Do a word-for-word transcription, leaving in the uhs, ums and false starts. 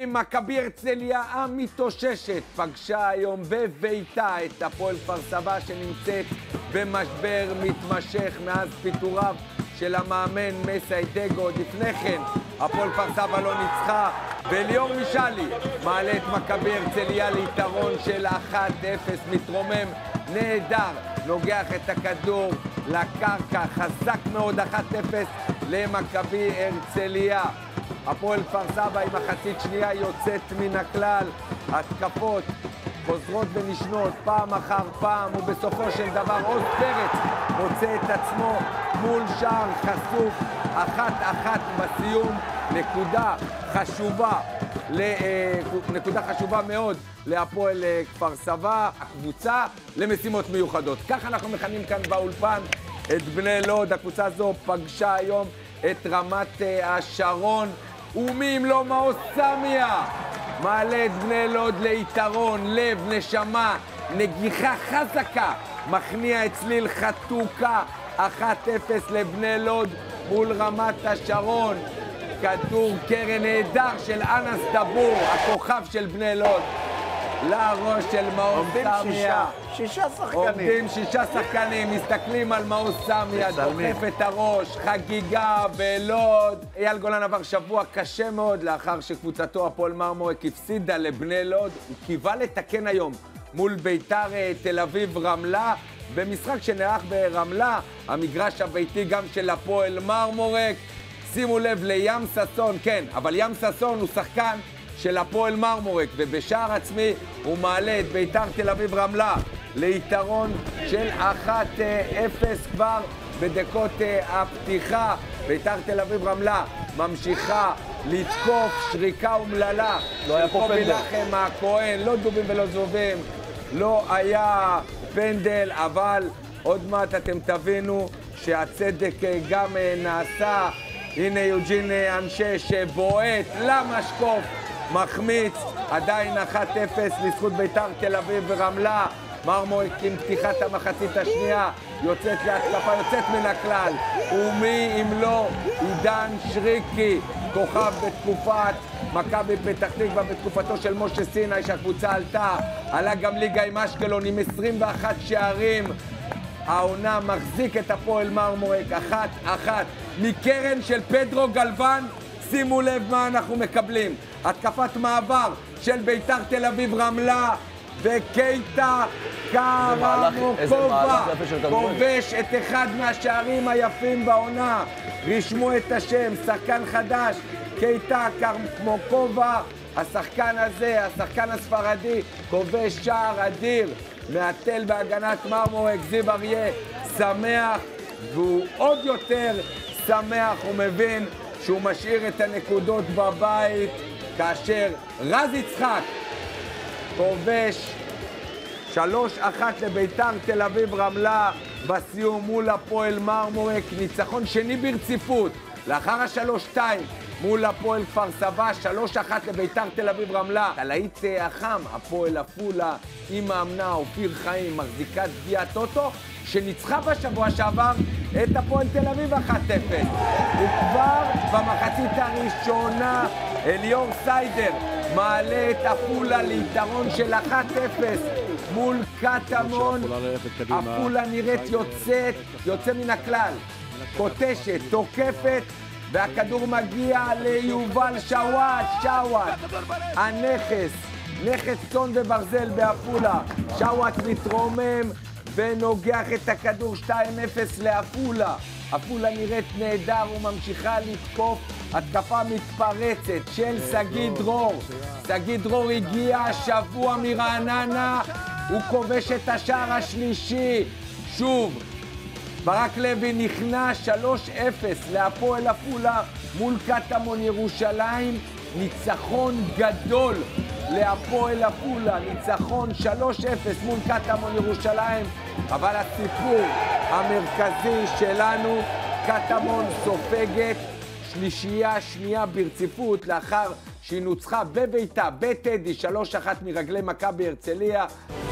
מכבי הרצליה המתאוששת פגשה היום בביתה את הפועל כפר סבא שנמצאת במשבר מתמשך מאז פיטוריו של המאמן מסיידגו. עוד לפני כן הפועל כפר סבא לא ניצחה וליאור משאלי מעלה את מכבי הרצליה ליתרון של אחת אפס, מתרומם נהדר, נוגח את הכדור לקרקע חזק מאוד, אחת אפס למכבי הרצליה. הפועל כפר סבא עם מחצית שנייה יוצאת מן הכלל, התקפות חוזרות ונשנות פעם אחר פעם, ובסופו של דבר עוז פרץ מוצא את עצמו מול שער חשוף, אחת אחת בסיום. נקודה חשובה, נקודה חשובה מאוד להפועל כפר סבא, הקבוצה למשימות מיוחדות. כך אנחנו מכנים כאן באולפן את בני לוד. הקבוצה הזו פגשה היום את רמת השרון, ומי אם לא מעוז סמיה מעלה את בני לוד ליתרון, לב, נשמה, נגיחה חזקה, מכניע את צליל חתוקה, אחת אפס לבני לוד מול רמת השרון. כדור קרן נהדר של אנס דבור, הכוכב של בני לוד, לראש של מעוז סמיה. שישה שחקנים. עומדים שישה שחקנים, מסתכלים על מעוז סמיה, דוחף את הראש, חגיגה בלוד. אייל גולן עבר שבוע קשה מאוד לאחר שקבוצתו הפועל מרמורק הפסידה לבני לוד. הוא קיווה לתקן היום מול ביתר תל אביב רמלה, במשחק שנערך ברמלה, המגרש הביתי גם של הפועל מרמורק. שימו לב לים ססון, כן, אבל ים ססון הוא שחקן של הפועל מרמורק, ובשער עצמי הוא מעלה את ביתר תל אביב רמלה ליתרון של אחת אפס כבר בדקות הפתיחה. ביתר תל אביב רמלה ממשיכה לתקוף, שריקה ומללה. לא היה פה פנדל. מנחם הכהן, לא דובים ולא זובים, לא היה פנדל, אבל עוד מעט אתם תבינו שהצדק גם נעשה. הנה יוג'ין אנשי שבועט למשקוף, מחמיץ, עדיין אחת אפס לזכות ביתר תל אביב ורמלה. מרמורק עם פתיחת המחצית השנייה יוצאת להתקפה, יוצאת מן הכלל, ומי אם לא עידן שריקי, כוכב בתקופת מכבי פתח תקווה, בתקופתו של משה סיני שהקבוצה עלתה, עלה גם ליגה עם אשקלון עם עשרים ואחת שערים. העונה מחזיק את הפועל מרמורק אחת אחת מקרן של פדרו גלוון. שימו לב מה אנחנו מקבלים, התקפת מעבר של ביתר תל אביב רמלה, וקייטה קרמוקובה כובש את אחד מהשערים היפים בעונה. רשמו את השם, שחקן חדש, קייטה קרמוקובה. השחקן הזה, השחקן הספרדי, כובש שער אדיר, מעטל בהגנת מרמורק. זיו אריה שמח, והוא עוד יותר שמח, הוא מבין שהוא משאיר את הנקודות בבית, כאשר רז יצחק כובש שלוש אחת לביתר תל אביב רמלה בסיום מול הפועל מרמורק. ניצחון שני ברציפות לאחר השלוש שתיים מול הפועל כפר סבא, שלוש אחת לביתר תל אביב רמלה. הלהיט החם, הפועל עפולה עם מאמנה אופיר חיים, מחזיקת גביע הטוטו שניצחה בשבוע שעבר את הפועל תל אביב אחת אפס. וכבר במחצית הראשונה אליאור סיידר מעלה את עפולה ליתרון של אחת אפס מול קטמון. עפולה נראית יוצאת, יוצא מן הכלל, קוטשת, תוקפת, והכדור מגיע ליובל שוואט. שוואט, הנכס, נכס צאן וברזל בעפולה. שוואט מתרומם ונוגח את הכדור שתיים אפס לעפולה. עפולה נראית נהדר וממשיכה לתקוף, התקפה מתפרצת של סגי דרור. סגי דרור הגיע השבוע מרעננה, הוא כובש את השער השלישי. שוב ברק לוי נכנע, שלוש אפס להפועל עפולה מול קטמון ירושלים. ניצחון גדול להפועל עפולה, ניצחון שלוש אפס מול קטמון ירושלים. אבל הסיפור המרכזי שלנו, קטמון סופגת שלישייה שנייה ברציפות לאחר שהיא נוצחה בביתה, בטדי, שלוש אחת מרגלי מכבי הרצליה.